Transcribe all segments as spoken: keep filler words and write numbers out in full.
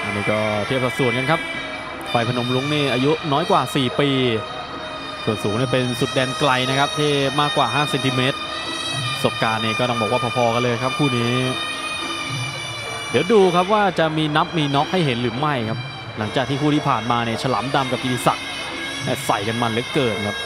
อันนี้ก็เทียบสัดส่วนกันครับไฟพนมรุ้งนี่อายุน้อยกว่าสี่ปีส่วนสูงเนี่ยเป็นสุดแดนไกลนะครับที่มากกว่าห้าเซนติเมตรประสบการณ์นี่ก็ต้องบอกว่าพอๆกันเลยครับคู่นี้เดี๋ยวดูครับว่าจะมีนับมีน็อกให้เห็นหรือไม่ครับหลังจากที่คู่ที่ผ่านมาเนี่ยฉลามดำกับกิติศักดิ์ใส่กันมันเหลือเกินครับ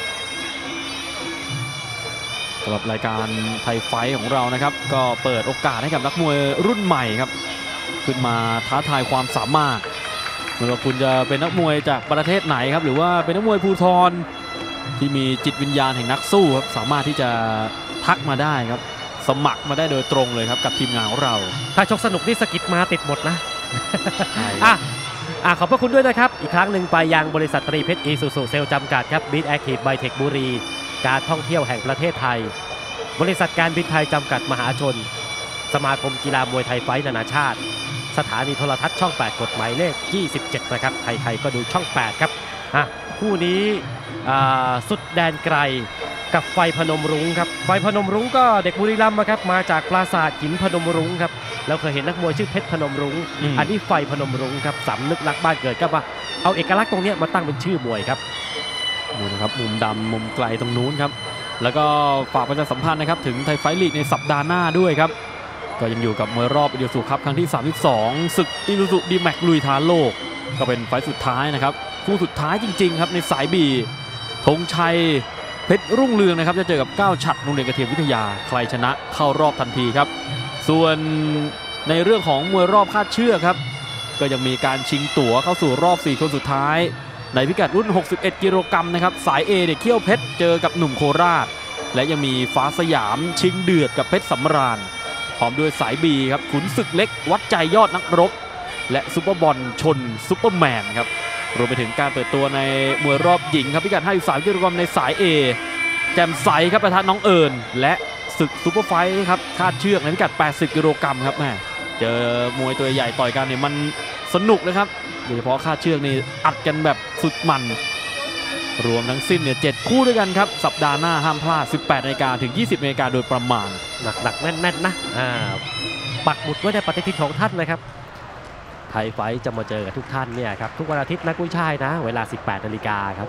สำหรับรายการไทยไฟท์ของเรานะครับก็เปิดโอกาสให้กับนักมวยรุ่นใหม่ครับขึ้นมาท้าทายความสามารถไม่ว่าคุณจะเป็นนักมวยจากประเทศไหนครับหรือว่าเป็นนักมวยภูธรที่มีจิตวิญญาณแห่งนักสู้ครับสามารถที่จะทักมาได้ครับสมัครมาได้โดยตรงเลยครับกับทีมงานของเราถ้าชกสนุกนี่สกิดมาติดหมดนะอ่ะอ่ะขอบพระคุณด้วยนะครับอีกครั้งหนึ่งไปยังบริษัทตรีเพชรอีซูซูเซลจำกัดครับบิ๊กแอคทีฟไบเทคบุรีการท่องเที่ยวแห่งประเทศไทยบริษัทการบินไทยจำกัดมหาชนสมาคมกีฬามวยไทยไฟท์นานาชาติสถานีโทรทัศน์ช่องแปดกฎหมายเลขยี่สิบเจ็ดนะครับใครๆก็ดูช่องแปดครับอ่ะคู่นี้สุดแดนไกลกับไฟพนมรุ้งครับไฟพนมรุ้งก็เด็กบุรีรัมย์ครับมาจากปราสาทหินพนมรุ้งครับเราเคยเห็นนักมวยชื่อเพชรพนมรุ้ง อ, อันนี้ไฟพนมรุ้งครับสำนึกรักบ้านเกิดก็มาเอาเอกลักษณ์ตรงนี้มาตั้งเป็นชื่อมวยครับดูนะครับมุมดำมุมไกลตรงนู้นครับแล้วก็ฝากประชาสัมพันธ์นะครับถึงไทยไฟท์ลีกในสัปดาห์หน้าด้วยครับก็ยังอยู่กับมวยรอบอีซูซูคัพครั้งที่สามสิบสองศึกอีซูซูดีแม็กลุยท้าโลกก็เป็นไฟท์สุดท้ายนะครับคู่สุดท้ายจริงๆครับในสายบีธงชัยเพชรรุ่งเรืองนะครับจะเจอกับก้าวฉัตรโรงเรียนกระเทียมวิทยาใครชนะเข้ารอบทันทีครับส่วนในเรื่องของมวยรอบคาดเชือกครับก็ยังมีการชิงตั๋วเข้าสู่รอบสี่คนสุดท้ายในพิกัดรุ่นหกสิบเอ็ดกิโลกรัมนะครับสาย A เด็กเขี้ยวเพชรเจอกับหนุ่มโคราชและยังมีฟ้าสยามชิงเดือดกับเพชรสำราญพร้อมด้วยสาย B ครับขุนศึกเล็กวัดใจยอดนักรบและซุปเปอร์บอลชนซุปเปอร์แมนครับรวมไปถึงการเปิดตัวในมวยรอบหญิงครับพิกัดห้าสิบสามกิโลกรัมในสาย A แจ่มใสครับประทะน้องเอิญและศึกซุปเปอร์ไฟท์ครับคาดเชือกในพิกัดแปดสิบกิโลกรัมครับแม่เจอมวยตัวใหญ่ต่อยกันเนี่ยมันสนุกนะครับโดยเฉพาะคาดเชือกนี่อัดกันแบบสุดมันรวมทั้งสิ้นเนี่ยเจ็ดคู่ด้วยกันครับสัปดาห์หน้าห้ามพลาดสิบแปดนาฬิกาถึงยี่สิบนาฬิกาโดยประมาณหนักๆแน่นๆนะอ่าปักหมุดไว้ในปฏิทินของท่านเลยครับไทยไฟท์จะมาเจอกับทุกท่านเนี่ยครับทุกวันอาทิตย์นะกุ้ยช่ายนะเวลาสิบแปดนาฬิกาครับ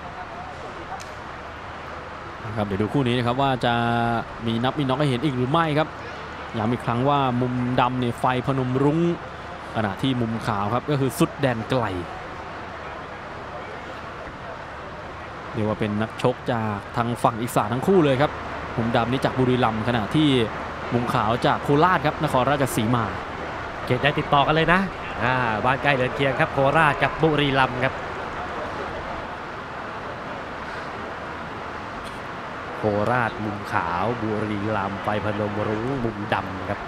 ครับเดี๋ยวดูคู่นี้นะครับว่าจะมีนับมีน็อกให้เห็นอีกหรือไม่ครับย้ำอีกครั้งว่ามุมดำเนี่ยไฟพนมรุ้งขณะที่มุมขาวครับก็คือสุดแดนไกลเรียกว่าเป็นนักชกจากทางฝั่งอีสานทั้งคู่เลยครับมุมดำนี่จากบุรีรัมย์ขณะที่มุมขาวจากโคราชครับนครราชสีมาเกตได้ติดต่อกันเลยนะอ่าบ้านใกล้เรือนเคียงครับโคราชกับบุรีรัมย์ครับโคราชมุมขาวบุรีรัมย์ไฟพนมรุ้งมุมดำครับ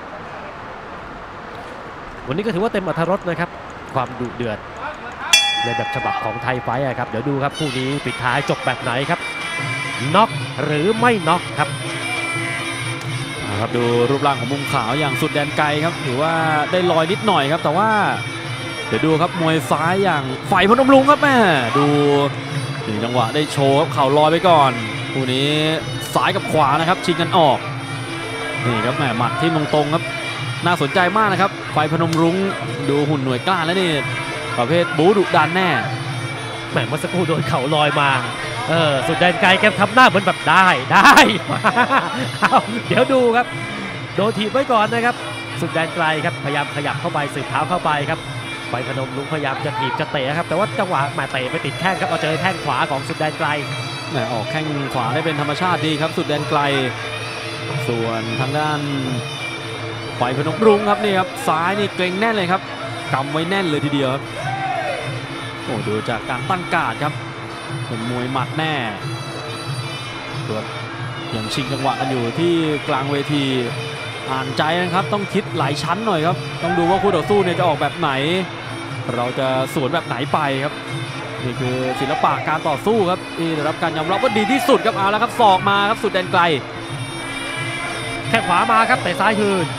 วันนี้ก็ถือว่าเต็มอรรถรสนะครับความดุเดือดในแบบฉบับของไทยไฟท์ครับเดี๋ยวดูครับคู่นี้ปิดท้ายจบแบบไหนครับน็อกหรือไม่น็อกครับครับดูรูปร่างของมุมขาวอย่างสุดแดนไกลครับถือว่าได้ลอยนิดหน่อยครับแต่ว่าเดี๋ยวดูครับมวยซ้ายอย่างไฟพนมรุ้งครับแม่ดูถึงจังหวะได้โชว์ครับเข่าลอยไปก่อนคู่นี้ซ้ายกับขวานะครับชิงกันออกนี่ครับแม่หมัดที่ตรงๆครับน่าสนใจมากนะครับไฟพนมรุ้งดูหุ่นหน่วยกล้าแล้วนี่ประเภทบู๊ดุดันแน่แหมเมื่อสักครู่โดนเข่าลอยมาเออสุดแดนไกลแกทำหน้าเหมือนแบบได้ได้เอาเดี๋ยวดูครับโดนถีบไว้ก่อนนะครับสุดแดนไกลครับพยายามขยับเข้าไปสืบเท้าเข้าไปครับไฟพนมรุ้งพยายามจะถีบจะเตะครับแต่ว่าจังหวะมาเตะไปติดแข้งครับเอาเจอแข้งขวาของสุดแดนไกลแหมออกแข้งขวาได้เป็นธรรมชาติดีครับสุดแดนไกลส่วนทางด้านไฟพนมรุ้งครับนี่ครับซ้ายนี่เกรงแน่นเลยครับกำไว้แน่นเลยทีเดียวครับโอ้ดูจากการตั้งการ์ดครับเป็นมวยหมัดแน่ตัวอย่างชิงจังหวะกันอยู่ที่กลางเวทีอ่านใจนะครับต้องคิดหลายชั้นหน่อยครับต้องดูว่าคู่ต่อสู้เนี่ยจะออกแบบไหนเราจะสวนแบบไหนไปครับนี่คือศิลปะการต่อสู้ครับที่ได้รับการยอมรับว่าดีที่สุดครับเอาแล้วครับศอกมาครับสุดแดนไกลแข้งขวามาครับแต่ซ้ายคืน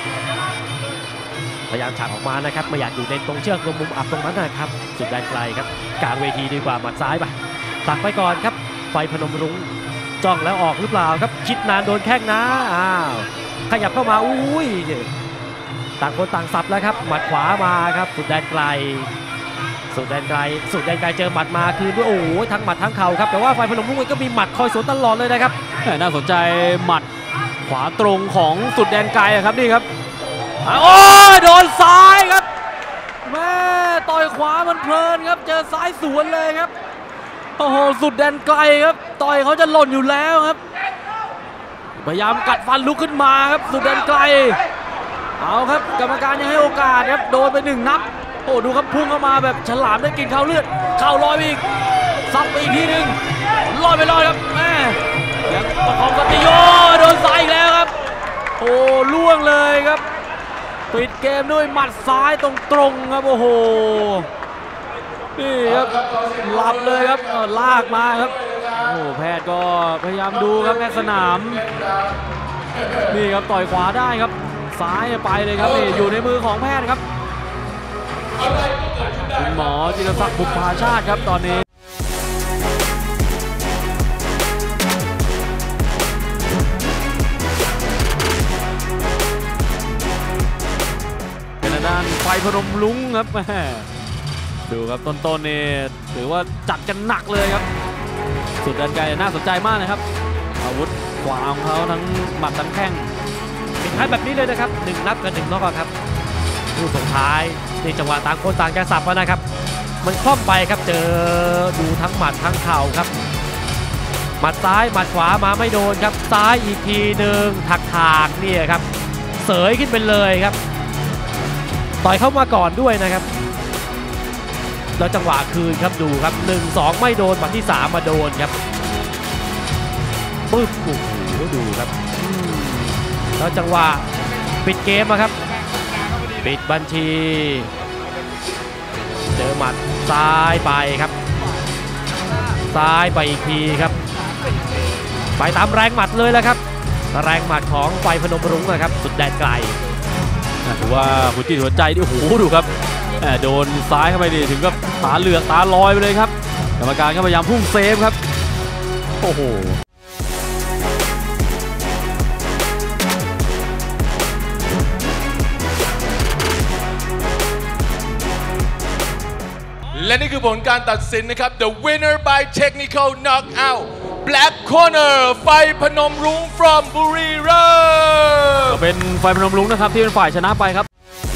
พยายามฉากออกมานะครับไม่อยากอยู่ในตรงเชือกตรงมุมอับตรงนั้นนะครับสุดแดนไกลครับกลางเวทีดีกว่าหมัดซ้ายไปตักไปก่อนครับไฟพนมรุ้งจ้องแล้วออกหรือเปล่าครับคิดนานโดนแข้งนะอ้าวขยับเข้ามาอุ้ยต่างคนต่างสับแล้วครับหมัดขวามาครับสุดแดนไกลสุดแดนไกลสุดแดนไกลเจอหมัดมาคืนด้วยโอ้โหทั้งหมัดทั้งเข่าครับแต่ว่าไฟพนมรุ้งก็มีหมัดคอยสวนตลอดเลยนะครับน่าสนใจหมัดขวาตรงของสุดแดนไกลครับนี่ครับโอ้ยโดนซ้ายครับแม่ต่อยขวามันเพลินครับเจอซ้ายสวนเลยครับโอ้โหสุดแดนไกลครับต่อยเขาจะหล่นอยู่แล้วครับพยายามกัดฟันลุกขึ้นมาครับสุดแดนไกลเอาครับกรรมการยังให้โอกาสครับโดนไปหนึ่งนับโอ้ดูครับพุ่งเข้ามาแบบฉลามได้กินข้าวเลือดเข่าลอยไปอีกซับไปอีกทีหนึ่งลอยไปลอยครับแม่ยังประคองสติโยโดนซ้ายอีกแล้วครับโอ้ล่วงเลยครับปิดเกมด้วยหมัดซ้ายตรงๆครับโอ้โหนี่ครับหลับเลยครับลากมาครับโอ้แพทย์ก็พยายามดูครับแพทย์สนามนี่ครับต่อยขวาได้ครับซ้ายไปเลยครับนี่อยู่ในมือของแพทย์ครับคุณหมอจิรศักดิ์บุพภาชาติครับตอนนี้เป็นด้านไฟพนมรุ้งครับแม่ดูครับต้นๆนี่ถือว่าจัดกันหนักเลยครับสุดแดนไกลน่าสนใจมากนะครับอาวุธขวาของเขาทั้งหมัดทั้งแข้งปิดท้ายแบบนี้เลยนะครับหนึ่งนับกับหนึ่งน็อกครับคู่สุดท้ายในจังหวะต่างคนต่างจะสับนะครับมันคล่อมไปครับเจอดูทั้งหมัดทั้งเข่าครับหมัดซ้ายหมัดขวามาไม่โดนครับซ้ายอีกทีหนึ่งถักถากนี่ครับเสยขึ้นไปเลยครับต่อยเข้ามาก่อนด้วยนะครับแล้วจังหวะคืนครับดูครับหนึ่ง สองไม่โดนหมัดที่สามมาโดนครับปึ๊บโอ้โหดูครับแล้วจังหวะปิดเกมนะครับปิดบัญชีเจอหมัดซ้ายไปครับซ้ายไปอีกทีครับไปตามแรงหมัดเลยแล้วครับแรงหมัดของไฟพนมรุ้งนะครับสุดแดนไกลถือว่าหัวจิตหัวใจดิโอ้โหดูครับโดนซ้ายเข้าไปดิถึงกับตาเหลือกตาลอยไปเลยครับกรรมการก็พยายามพุ่งเซฟครับโอ้โหและนี่คือผลการตัดสินนะครับ The winner by technical knockout Black Corner ไฟพนมรุ้ง from บุรีรัมย์ก็เป็นไฟพนมรุ้งนะครับที่เป็นฝ่ายชนะไปครับ